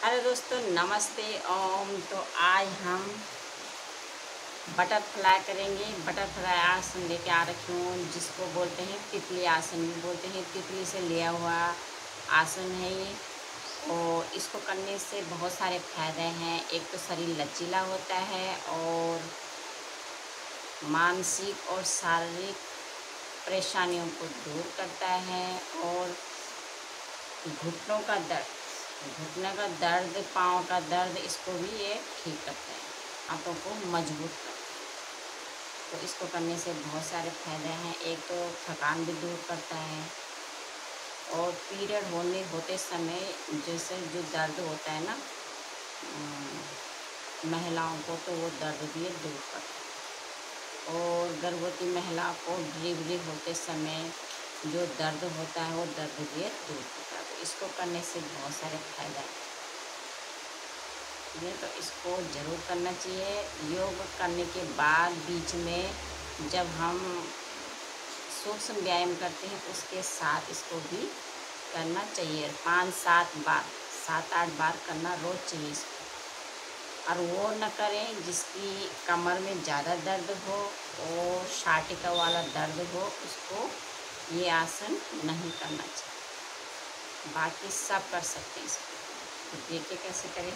Hello दोस्तों, नमस्ते ओम। तो आज हम बटरफ्लाई करेंगे। बटरफ्लाई आसन लेके आ रखी हूँ, जिसको बोलते हैं तितली आसन भी बोलते हैं। तितली से लिया हुआ आसन है ये। और इसको करने से बहुत सारे फायदे हैं। एक तो शरीर लचीला होता है और मानसिक और शारीरिक परेशानियों को दूर करता है। और घुटनों का दर्द, घुटने का दर्द, पाँव का दर्द, इसको भी ये ठीक करते हैं, हाथों को मजबूत करते हैं। तो इसको करने से बहुत सारे फायदे हैं। एक तो थकान भी दूर करता है। और पीरियड होते समय जैसे जो दर्द होता है ना महिलाओं को, तो वो दर्द भी ये दूर करता है। और गर्भवती महिला को डिलीवरी होते समय जो दर्द होता है वो दर्द भी दूर होता है। तो इसको करने से बहुत सारे फायदे हैं। तो इसको ज़रूर करना चाहिए। योग करने के बाद बीच में जब हम सूक्ष्म व्यायाम करते हैं उसके साथ इसको भी करना चाहिए। 5-7 बार, 7-8 बार करना रोज़ चाहिए इसको। और वो न करें जिसकी कमर में ज़्यादा दर्द हो और साटिका वाला दर्द हो, उसको ये आसन नहीं करना चाहिए। बाकी सब कर सकते हैं इसको। तो देखिए कैसे करें।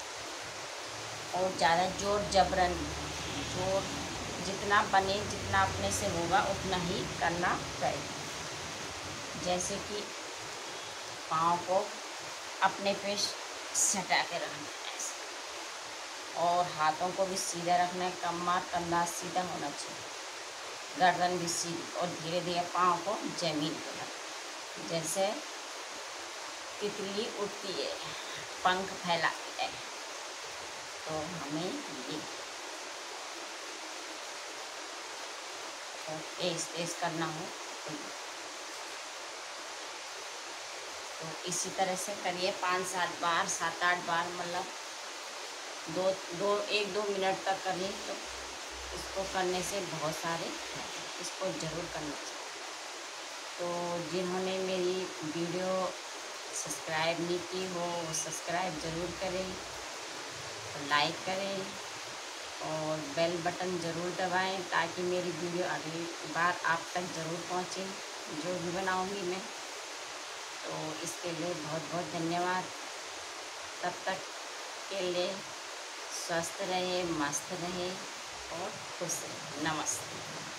और ज़्यादा जोर जबरन, जोर जितना बने, जितना अपने से होगा उतना ही करना चाहिए। जैसे कि पाँव को अपने पे सटा के रखना है ऐसे। और हाथों को भी सीधा रखना है। कमर कंधा सीधा होना चाहिए, गर्दन भी सीधी। और धीरे धीरे पाँव को जमीन पर रखना, जैसे तितली उड़ती है पंख फैलाती है। तो हमें ये तेज तेज करना हो तो इसी तरह से करिए। 5-7 बार, 7-8 बार, मतलब 1-2 मिनट तक करिए। तो इसको करने से बहुत सारे फायदे, इसको ज़रूर करना चाहिए। तो जिन्होंने मेरी वीडियो सब्सक्राइब नहीं की हो वो सब्सक्राइब ज़रूर करें, लाइक करें और बेल बटन ज़रूर दबाएं, ताकि मेरी वीडियो अगली बार आप तक ज़रूर पहुंचे जो भी बनाऊंगी मैं। तो इसके लिए बहुत बहुत धन्यवाद। तब तक के लिए स्वस्थ रहे, मस्त रहे और खुश रहे। नमस्ते।